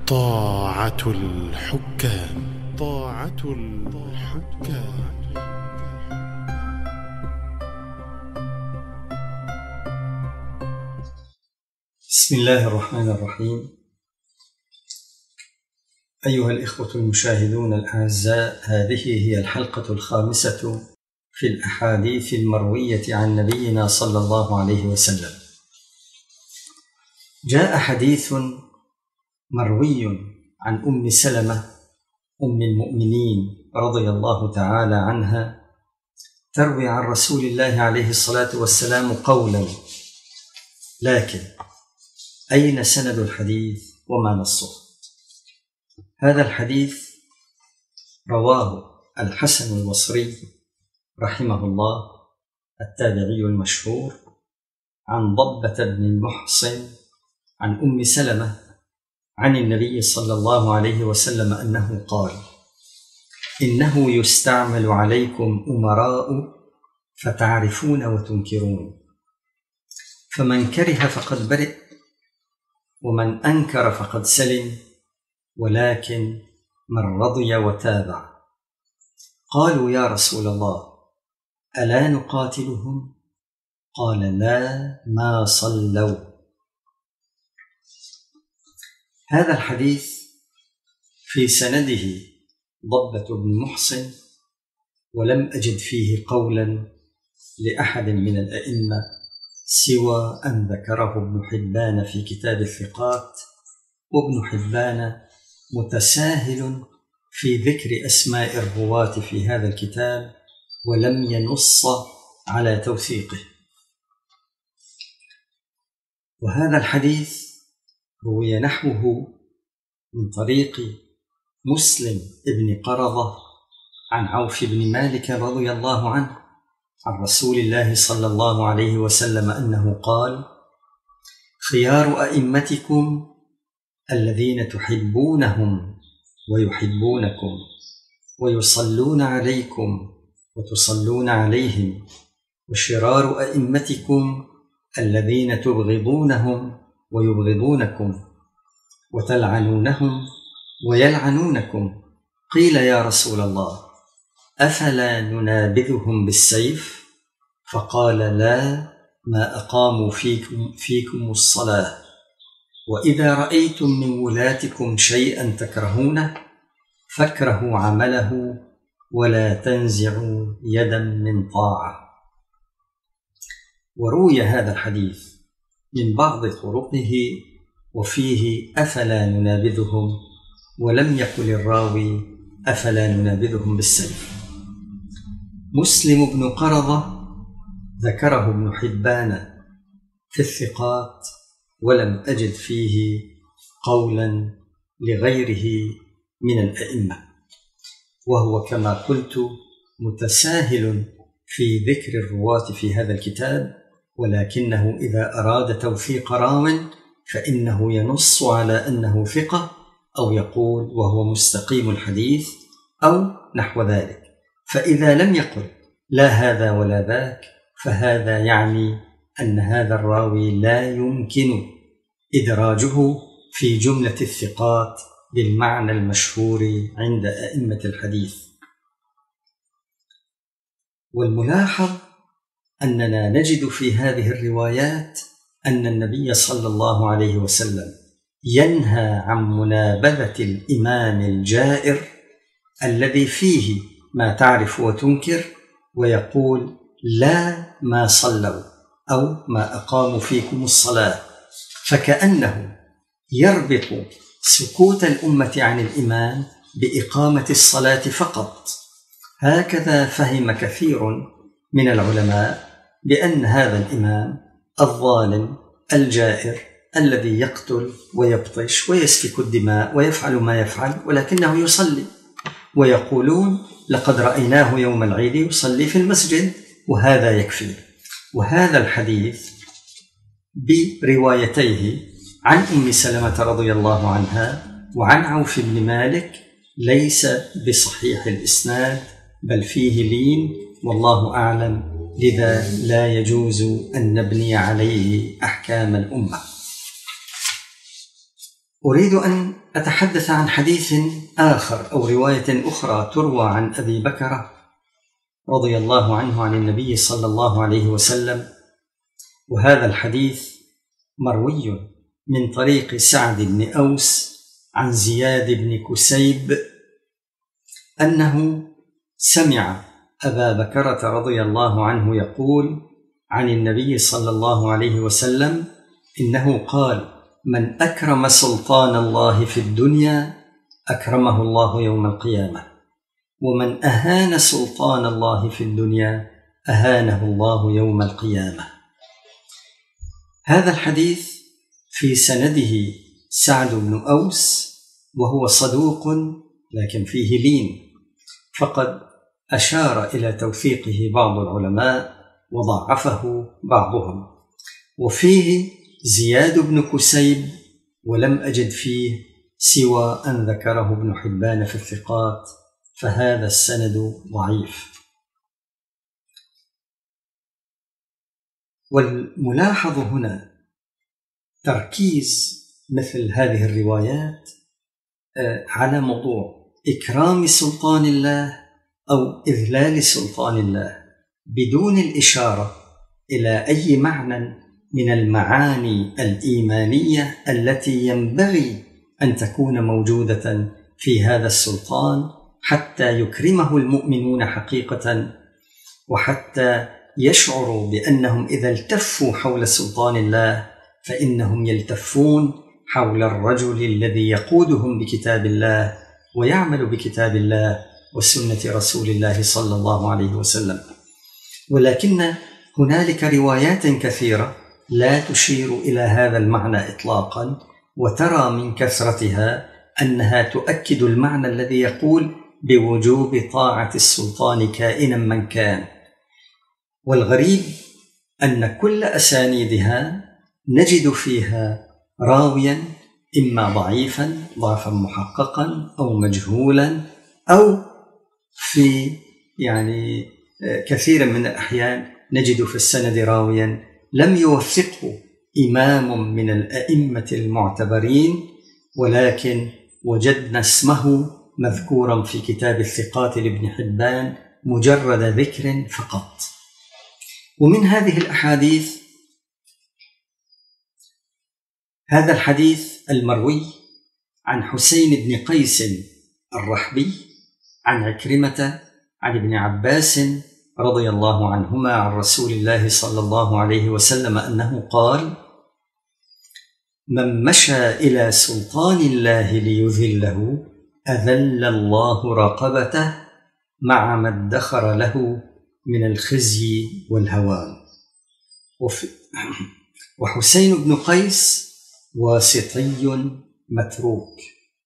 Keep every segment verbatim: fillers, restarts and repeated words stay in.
طاعة الحكام طاعة الحكام بسم الله الرحمن الرحيم. أيها الإخوة المشاهدون الأعزاء، هذه هي الحلقة الخامسة في الأحاديث المروية عن نبينا صلى الله عليه وسلم. جاء حديث مروي عن أم سلمة أم المؤمنين رضي الله تعالى عنها، تروي عن رسول الله عليه الصلاة والسلام قولا، لكن أين سند الحديث وما نصه؟ هذا الحديث رواه الحسن البصري رحمه الله التابعي المشهور عن ضبة بن المحصن عن أم سلمة عن النبي صلى الله عليه وسلم أنه قال: إنه يستعمل عليكم أمراء فتعرفون وتنكرون، فمن كره فقد برئ، ومن أنكر فقد سلم، ولكن من رضي وتابع. قالوا: يا رسول الله، ألا نقاتلهم؟ قال: لا، ما صلوا. هذا الحديث في سنده ضبة بن محصن، ولم أجد فيه قولا لأحد من الأئمة سوى أن ذكره ابن حبان في كتاب الثقات، وابن حبان متساهل في ذكر أسماء الرواة في هذا الكتاب، ولم ينص على توثيقه. وهذا الحديث روي نحوه من طريق مسلم ابن قرظة عن عوف بن مالك رضي الله عنه عن رسول الله صلى الله عليه وسلم أنه قال: خيار أئمتكم الذين تحبونهم ويحبونكم ويصلون عليكم وتصلون عليهم، وشرار أئمتكم الذين تبغضونهم ويبغضونكم وتلعنونهم ويلعنونكم. قيل: يا رسول الله، أفلا ننابذهم بالسيف؟ فقال: لا، ما أقاموا فيكم, فيكم الصلاة. وإذا رأيتم من ولاتكم شيئا تكرهونه فاكرهوا عمله، ولا تنزعوا يدا من طاعة. وروي هذا الحديث من بعض طرقه وفيه أفلا ننابذهم، ولم يقل الراوي أفلا ننابذهم بالسيف. مسلم بن قرظة ذكره ابن حبان في الثقات، ولم أجد فيه قولا لغيره من الأئمة، وهو كما قلت متساهل في ذكر الرواة في هذا الكتاب، ولكنه إذا أراد توثيق راو فإنه ينص على أنه ثقة، أو يقول وهو مستقيم الحديث أو نحو ذلك. فإذا لم يقل لا هذا ولا ذاك، فهذا يعني أن هذا الراوي لا يمكن إدراجه في جملة الثقات بالمعنى المشهور عند أئمة الحديث. والملاحظ أننا نجد في هذه الروايات أن النبي صلى الله عليه وسلم ينهى عن منابذة الإمام الجائر الذي فيه ما تعرف وتنكر، ويقول: لا، ما صلوا، أو ما أقاموا فيكم الصلاة، فكأنه يربط سكوت الأمة عن الإمام بإقامة الصلاة فقط. هكذا فهم كثير من العلماء بأن هذا الإمام الظالم الجائر الذي يقتل ويبطش ويسفك الدماء ويفعل ما يفعل، ولكنه يصلي، ويقولون: لقد رأيناه يوم العيد يصلي في المسجد، وهذا يكفي. وهذا الحديث بروايتيه عن أم سلمة رضي الله عنها وعن عوف بن مالك ليس بصحيح الإسناد، بل فيه لين، والله أعلم، لذا لا يجوز أن نبني عليه أحكام الأمة. أريد أن أتحدث عن حديث آخر أو رواية أخرى تروى عن أبي بكر رضي الله عنه عن النبي صلى الله عليه وسلم، وهذا الحديث مروي من طريق سعد بن أوس عن زياد بن كسيب أنه سمع أبا بكرة رضي الله عنه يقول عن النبي صلى الله عليه وسلم إنه قال: من أكرم سلطان الله في الدنيا أكرمه الله يوم القيامة، ومن أهان سلطان الله في الدنيا أهانه الله يوم القيامة. هذا الحديث في سنده سعد بن أوس، وهو صدوق لكن فيه لين، فقد أشار إلى توثيقه بعض العلماء وضعفه بعضهم، وفيه زياد بن كسيب ولم أجد فيه سوى أن ذكره ابن حبان في الثقات، فهذا السند ضعيف. والملاحظ هنا تركيز مثل هذه الروايات على موضوع إكرام سلطان الله أو إذلال سلطان الله بدون الإشارة إلى أي معنى من المعاني الإيمانية التي ينبغي أن تكون موجودة في هذا السلطان حتى يكرمه المؤمنون حقيقة، وحتى يشعروا بأنهم إذا التفوا حول سلطان الله فإنهم يلتفون حول الرجل الذي يقودهم بكتاب الله ويعمل بكتاب الله وسنة رسول الله صلى الله عليه وسلم. ولكن هنالك روايات كثيرة لا تشير إلى هذا المعنى إطلاقا، وترى من كثرتها أنها تؤكد المعنى الذي يقول بوجوب طاعة السلطان كائنا من كان. والغريب أن كل أسانيدها نجد فيها راويا إما ضعيفا ضعفا محققا أو مجهولا، أو في يعني كثيرا من الأحيان نجد في السند راويا لم يوثقه إمام من الأئمة المعتبرين، ولكن وجدنا اسمه مذكورا في كتاب الثقات لابن حبان مجرد ذكر فقط. ومن هذه الأحاديث هذا الحديث المروي عن حسين بن قيس الرحبي عن عكرمة عن ابن عباس رضي الله عنهما عن رسول الله صلى الله عليه وسلم أنه قال: من مشى إلى سلطان الله ليذله أذل الله رقبته مع ما ادخر له من الخزي والهوان. وحسين بن قيس واسطي متروك.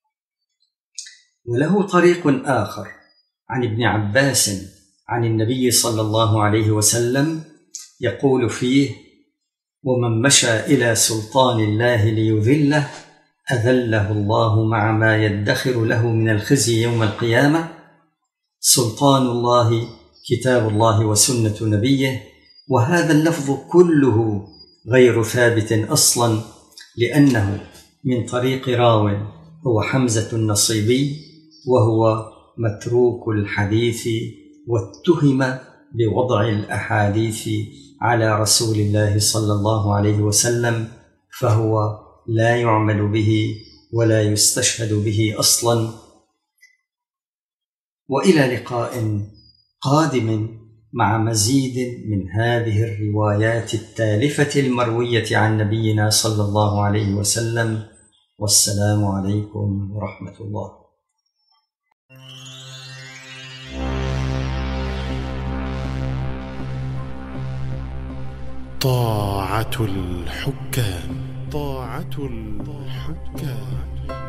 وله طريق آخر عن ابن عباس عن النبي صلى الله عليه وسلم يقول فيه: ومن مشى إلى سلطان الله ليذله أذله الله مع ما يدخر له من الخزي يوم القيامة. سلطان الله كتاب الله وسنة نبيه. وهذا اللفظ كله غير ثابت أصلا، لأنه من طريق راو هو حمزة النصيبي، وهو متروك الحديث واتهم بوضع الأحاديث على رسول الله صلى الله عليه وسلم، فهو لا يعمل به ولا يستشهد به أصلا. وإلى لقاء قادم مع مزيد من هذه الروايات التالفة المروية عن نبينا صلى الله عليه وسلم، والسلام عليكم ورحمة الله. طاعة الحكام طاعة الحكام